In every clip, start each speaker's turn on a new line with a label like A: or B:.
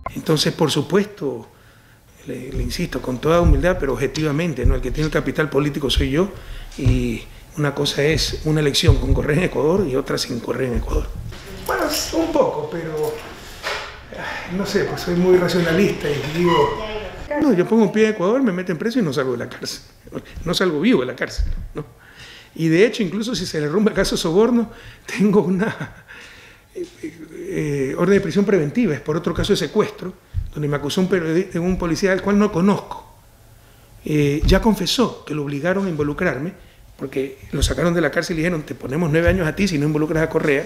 A: Entonces, por supuesto, le insisto, con toda humildad, pero objetivamente, ¿no? El que tiene el capital político soy yo, y una cosa es una elección con Correa en Ecuador y otra sin Correa en Ecuador. Bueno, un poco, pero no sé, pues soy muy racionalista y digo, no, yo pongo un pie en Ecuador, me meten preso y no salgo de la cárcel. No salgo vivo de la cárcel, ¿no? Y de hecho, incluso si se derrumba el caso de soborno, tengo una orden de prisión preventiva, es por otro caso de secuestro, donde me acusó un policía al cual no conozco. Ya confesó que lo obligaron a involucrarme, porque lo sacaron de la cárcel y dijeron, te ponemos 9 años a ti si no involucras a Correa.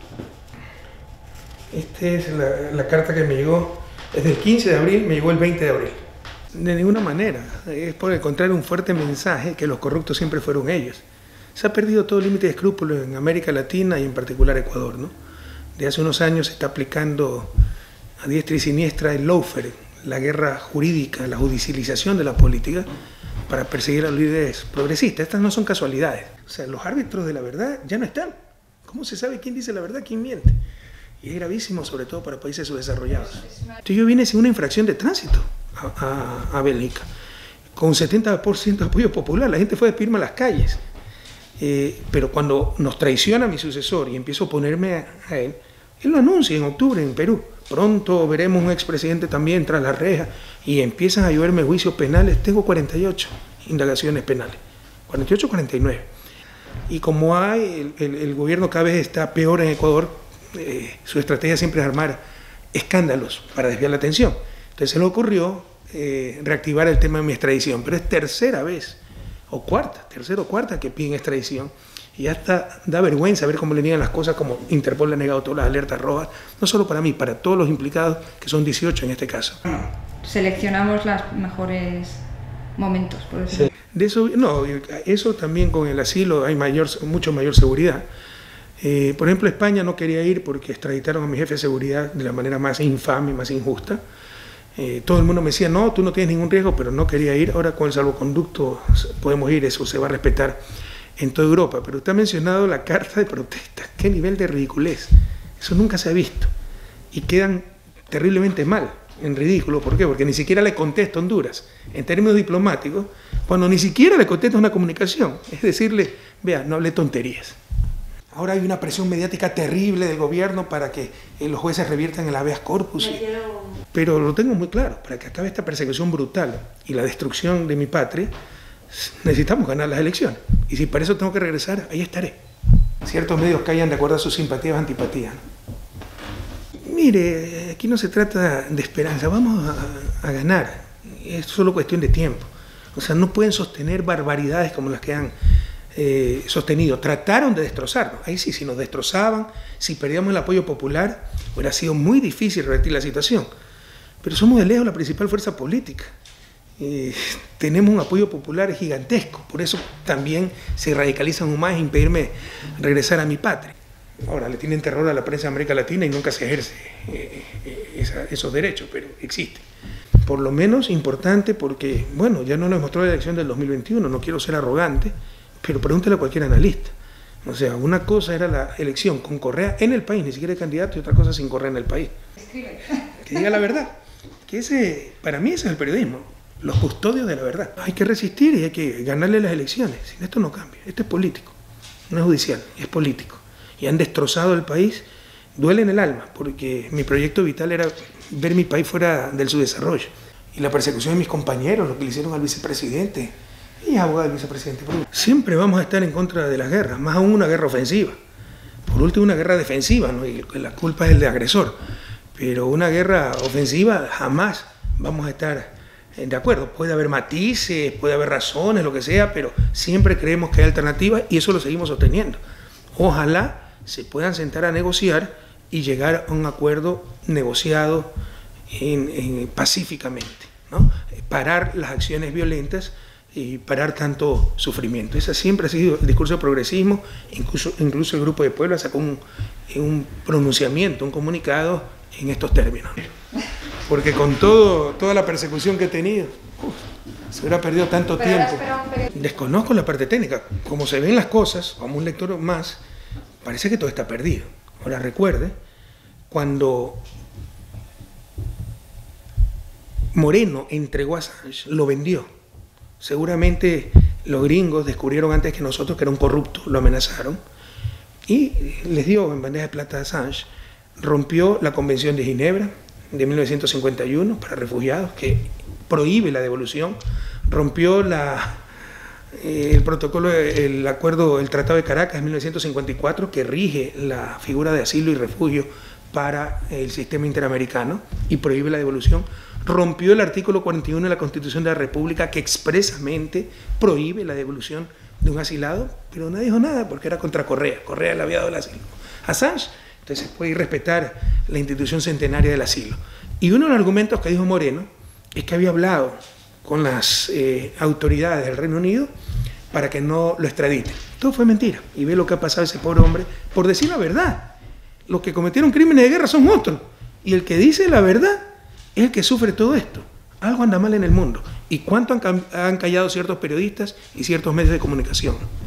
A: Esta es la carta que me llegó, es del 15 de abril, me llegó el 20 de abril. De ninguna manera, es por el contrario un fuerte mensaje que los corruptos siempre fueron ellos. Se ha perdido todo límite de escrúpulos en América Latina y en particular Ecuador, ¿no? De hace unos años se está aplicando a diestra y siniestra el lawfare, la guerra jurídica, la judicialización de la política para perseguir a los líderes progresistas. Estas no son casualidades. O sea, los árbitros de la verdad ya no están. ¿Cómo se sabe quién dice la verdad, quién miente? Y es gravísimo, sobre todo para países subdesarrollados. Entonces yo vine sin una infracción de tránsito a Bélgica, con 70% de apoyo popular. La gente fue a despedirme a las calles. Pero cuando nos traiciona mi sucesor y empiezo a oponerme a él, él lo anuncia en octubre en Perú. Pronto veremos un expresidente también tras las rejas y empiezan a lloverme juicios penales. Tengo 48 indagaciones penales, 48, 49. Y como el gobierno cada vez está peor en Ecuador, su estrategia siempre es armar escándalos para desviar la atención. Entonces se le ocurrió reactivar el tema de mi extradición, pero es tercera o cuarta que piden extradición. Y hasta da vergüenza ver cómo le niegan las cosas, como Interpol le ha negado todas las alertas rojas, no solo para mí, para todos los implicados, que son 18 en este caso.
B: Seleccionamos los mejores momentos, por decirlo.
A: Sí. De eso, no, eso también con el asilo hay mucho mayor seguridad. Por ejemplo, España no quería ir porque extraditaron a mi jefe de seguridad de la manera más infame, más injusta. Todo el mundo me decía, no, tú no tienes ningún riesgo, pero no quería ir. Ahora con el salvoconducto podemos ir, eso se va a respetar en toda Europa. Pero usted ha mencionado la carta de protesta. ¿Qué nivel de ridiculez? Eso nunca se ha visto. Y quedan terriblemente mal, en ridículo. ¿Por qué? Porque ni siquiera le contesta a Honduras, en términos diplomáticos, cuando ni siquiera le contesta una comunicación. Es decirle, vea, no hable tonterías. Ahora hay una presión mediática terrible del gobierno para que los jueces reviertan el habeas corpus. Pero lo tengo muy claro, para que acabe esta persecución brutal y la destrucción de mi patria, necesitamos ganar las elecciones. Y si para eso tengo que regresar, ahí estaré. Ciertos medios callan de acuerdo a sus simpatías o antipatías, ¿no? Mire, aquí no se trata de esperanza, vamos a ganar. Es solo cuestión de tiempo. O sea, no pueden sostener barbaridades como las que han sostenido. Trataron de destrozarnos. Ahí sí, si nos destrozaban, si perdíamos el apoyo popular, hubiera sido muy difícil revertir la situación. Pero somos de lejos la principal fuerza política. Tenemos un apoyo popular gigantesco. Por eso también se radicalizan aún más e impedirme regresar a mi patria. Ahora, le tienen terror a la prensa de América Latina y nunca se ejerce esos derechos, pero existen. Por lo menos importante porque, bueno, ya no lo demostró la elección del 2021, no quiero ser arrogante, pero pregúntale a cualquier analista. O sea, una cosa era la elección con Correa en el país, ni siquiera el candidato, y otra cosa sin Correa en el país. Que diga la verdad. Que para mí ese es el periodismo, los custodios de la verdad. Hay que resistir y hay que ganarle las elecciones. Sin esto no cambia. Esto es político, no es judicial, es político. Y han destrozado el país, duele en el alma, porque mi proyecto vital era ver mi país fuera del subdesarrollo. Y la persecución de mis compañeros, lo que le hicieron al vicepresidente, y abogado del vicepresidente. Siempre vamos a estar en contra de las guerras, más aún una guerra ofensiva. Por último, una guerra defensiva, ¿no? Y la culpa es el de agresor. Pero una guerra ofensiva jamás vamos a estar de acuerdo. Puede haber matices, puede haber razones, lo que sea, pero siempre creemos que hay alternativas y eso lo seguimos sosteniendo. Ojalá se puedan sentar a negociar y llegar a un acuerdo negociado pacíficamente, ¿no? Parar las acciones violentas y parar tanto sufrimiento. Ese siempre ha sido el discurso del progresismo. Incluso el Grupo de Puebla sacó un pronunciamiento, un comunicado en estos términos. Porque con toda la persecución que he tenido, se hubiera perdido tanto tiempo. Desconozco la parte técnica. Como se ven las cosas, como un lector más, parece que todo está perdido. Ahora recuerde, cuando Moreno entregó a Assange, lo vendió. Seguramente los gringos descubrieron antes que nosotros que era un corrupto, lo amenazaron y les dio en bandeja de plata a Assange. Rompió la Convención de Ginebra de 1951 para refugiados, que prohíbe la devolución. Rompió el protocolo, el acuerdo, el Tratado de Caracas de 1954, que rige la figura de asilo y refugio para el sistema interamericano y prohíbe la devolución. Rompió el artículo 41 de la Constitución de la República, que expresamente prohíbe la devolución de un asilado, pero no dijo nada porque era contra Correa. Correa le había dado el asilo. Assange, entonces puede ir respetar la institución centenaria del asilo. Y uno de los argumentos que dijo Moreno es que había hablado con las autoridades del Reino Unido para que no lo extraditen. Todo fue mentira. Y ve lo que ha pasado a ese pobre hombre por decir la verdad. Los que cometieron crímenes de guerra son otros. Y el que dice la verdad es el que sufre todo esto. Algo anda mal en el mundo. ¿Y cuánto han callado ciertos periodistas y ciertos medios de comunicación?